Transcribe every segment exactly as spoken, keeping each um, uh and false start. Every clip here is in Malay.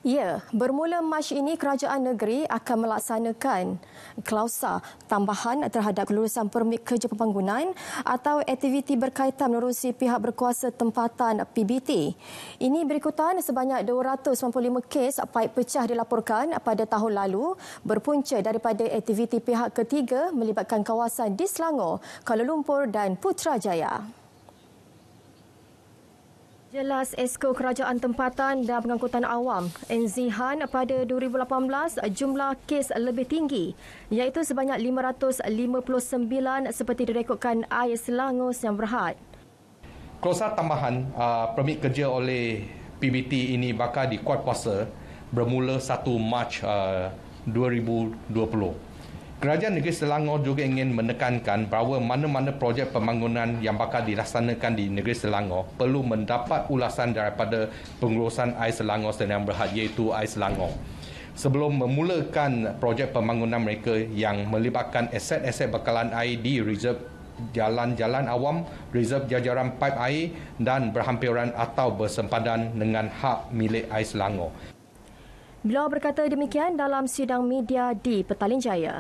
Ya, bermula Mac ini kerajaan negeri akan melaksanakan klausa tambahan terhadap kelulusan permit kerja pembangunan atau aktiviti berkaitan menerusi pihak berkuasa tempatan P B T. Ini berikutan sebanyak dua ratus sembilan puluh lima kes paip pecah dilaporkan pada tahun lalu berpunca daripada aktiviti pihak ketiga melibatkan kawasan di Selangor, Kuala Lumpur dan Putrajaya. Jelas Esko Kerajaan Tempatan dan Pengangkutan Awam, N Z Han, pada dua ribu lapan belas jumlah kes lebih tinggi iaitu sebanyak lima ratus lima puluh sembilan seperti direkodkan Ais Selangor Siang Berhad. Klausa tambahan uh, permit kerja oleh P B T ini bakal dikuatkuasa bermula satu Mac uh, dua ribu dua puluh. Kerajaan Negeri Selangor juga ingin menekankan bahawa mana-mana projek pembangunan yang bakal dilaksanakan di Negeri Selangor perlu mendapat ulasan daripada pengurusan Ais Selangor Siang Berhad iaitu Ais Selangor. Sebelum memulakan projek pembangunan mereka yang melibatkan aset-aset bekalan air di reserve jalan-jalan awam, reserve jajaran paip air dan berhampiran atau bersempadan dengan hak milik Ais Selangor. Beliau berkata demikian dalam sidang media di Petaling Jaya.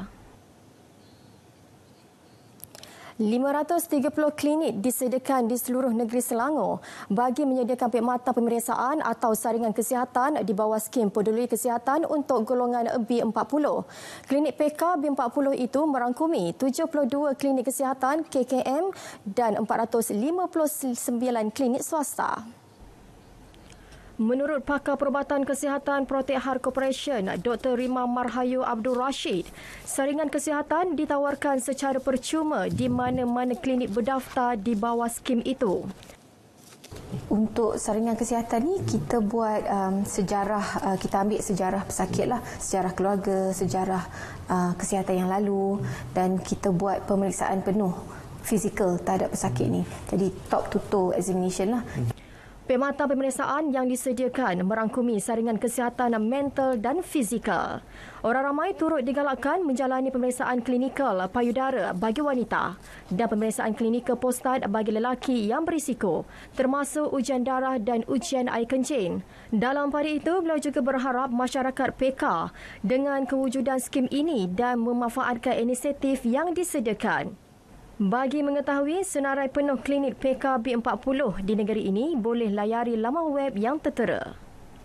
lima ratus tiga puluh klinik disediakan di seluruh negeri Selangor bagi menyediakan perkhidmatan pemeriksaan atau saringan kesihatan di bawah skim peduli kesihatan untuk golongan B empat puluh. Klinik P K B empat puluh itu merangkumi tujuh puluh dua klinik kesihatan K K M dan empat ratus lima puluh sembilan klinik swasta. Menurut pakar perubatan kesihatan Protect Heart Corporation, Doktor Rima Marhayu Abdul Rashid, saringan kesihatan ditawarkan secara percuma di mana-mana klinik berdaftar di bawah skim itu. Untuk saringan kesihatan ni kita buat um, sejarah, uh, kita ambil sejarah pesakit lah, sejarah keluarga, sejarah uh, kesihatan yang lalu dan kita buat pemeriksaan penuh fizikal terhadap pesakit ni. Jadi top to toe examination lah. Perkhidmatan pemeriksaan yang disediakan merangkumi saringan kesihatan mental dan fizikal. Orang ramai turut digalakkan menjalani pemeriksaan klinikal payudara bagi wanita dan pemeriksaan klinikal prostat bagi lelaki yang berisiko, termasuk ujian darah dan ujian air kencing. Dalam pada itu, beliau juga berharap masyarakat peka dengan kewujudan skim ini dan memanfaatkan inisiatif yang disediakan. Bagi mengetahui senarai penuh klinik P K B empat puluh di negeri ini, boleh layari laman web yang tertera.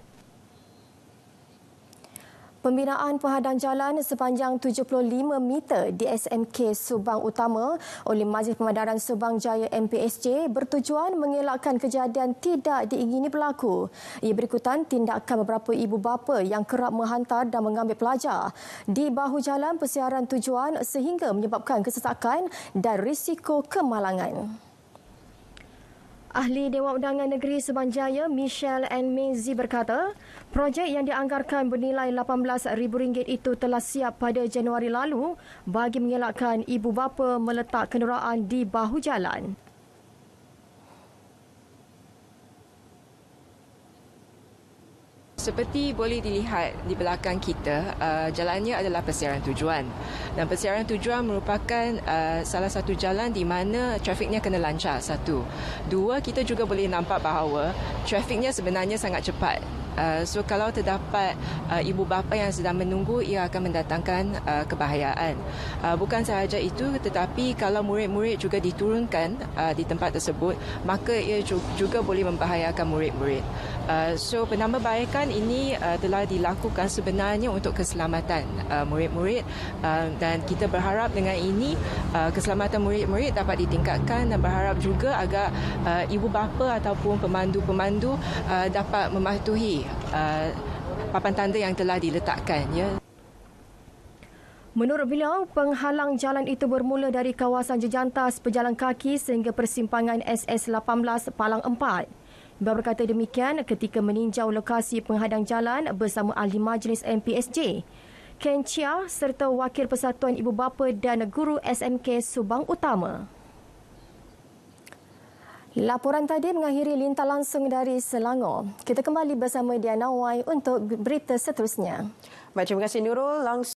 Pembinaan penghadang jalan sepanjang tujuh puluh lima meter di S M K Subang Utama oleh Majlis Pemadaran Subang Jaya M P S J bertujuan mengelakkan kejadian tidak diingini berlaku. Ia berikutan tindakan beberapa ibu bapa yang kerap menghantar dan mengambil pelajar di bahu jalan persiaran tujuan sehingga menyebabkan kesesakan dan risiko kemalangan. Ahli Dewan Undangan Negeri Subang Jaya, Michelle N. Mezi berkata, projek yang dianggarkan bernilai lapan belas ribu ringgit itu telah siap pada Januari lalu bagi mengelakkan ibu bapa meletak kenderaan di bahu jalan. Seperti boleh dilihat di belakang kita, uh, jalannya adalah persiaran tujuan. Dan persiaran tujuan merupakan uh, salah satu jalan di mana trafiknya kena lancar, satu. Dua, kita juga boleh nampak bahawa trafiknya sebenarnya sangat cepat. Uh, so kalau terdapat uh, ibu bapa yang sedang menunggu, ia akan mendatangkan uh, kebahayaan. Uh, bukan sahaja itu, tetapi kalau murid-murid juga diturunkan uh, di tempat tersebut, maka ia juga boleh membahayakan murid-murid. Uh, so penambahbaikan ini uh, telah dilakukan sebenarnya untuk keselamatan uh, murid-murid uh, dan kita berharap dengan ini uh, keselamatan murid-murid dapat ditingkatkan dan berharap juga agar uh, ibu bapa ataupun pemandu-pemandu uh, dapat mematuhi uh, papan tanda yang telah diletakkan, ya. Menurut beliau, penghalang jalan itu bermula dari kawasan jejantas pejalan kaki sehingga persimpangan S S lapan belas Palang empat. Beliau berkata demikian ketika meninjau lokasi penghadang jalan bersama ahli majlis M P S J, Ken Chia serta Wakil Persatuan Ibu Bapa dan Guru S M K Subang Utama. Laporan tadi mengakhiri Lintah Langsung dari Selangor. Kita kembali bersama Diana Wai untuk berita seterusnya. Baik, terima kasih Nurul. Langsung